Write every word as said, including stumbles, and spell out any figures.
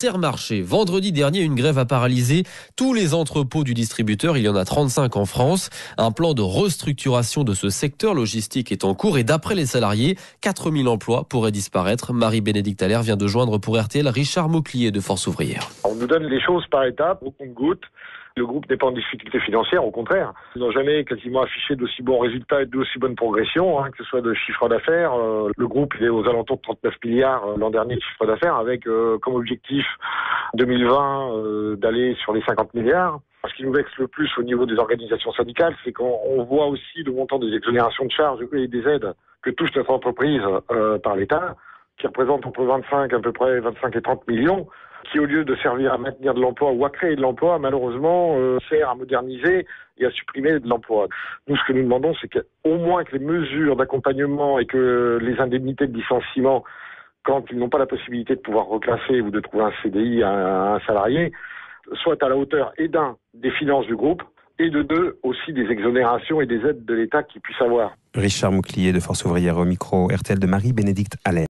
Intermarché. Vendredi dernier, une grève a paralysé tous les entrepôts du distributeur. Il y en a trente-cinq en France. Un plan de restructuration de ce secteur logistique est en cours et d'après les salariés, quatre mille emplois pourraient disparaître. Marie-Bénédicte Allaire vient de joindre pour R T L Richard Mauclier de Force Ouvrière. On nous donne les choses par étapes, au compte-gouttes. Le groupe n'est pas en difficulté financière, au contraire. Ils n'ont jamais quasiment affiché d'aussi bons résultats et d'aussi bonne progression, hein, que ce soit de chiffre d'affaires. Euh, le groupe est aux alentours de trente-neuf milliards euh, l'an dernier de chiffre d'affaires, avec euh, comme objectif deux mille vingt euh, d'aller sur les cinquante milliards. Ce qui nous vexe le plus au niveau des organisations syndicales, c'est qu'on voit aussi le montant des exonérations de charges et des aides que touche notre entreprise euh, par l'État, qui représente entre vingt-cinq, à peu près vingt-cinq et trente millions, qui au lieu de servir à maintenir de l'emploi ou à créer de l'emploi, malheureusement, euh, sert à moderniser et à supprimer de l'emploi. Nous, ce que nous demandons, c'est qu'au moins que les mesures d'accompagnement et que les indemnités de licenciement, quand ils n'ont pas la possibilité de pouvoir reclasser ou de trouver un C D I à un salarié, soient à la hauteur, et d'un, des finances du groupe, et de deux, aussi des exonérations et des aides de l'État qu'ils puissent avoir. Richard Mauclier de Force Ouvrière au micro R T L de Marie-Bénédicte Allaire.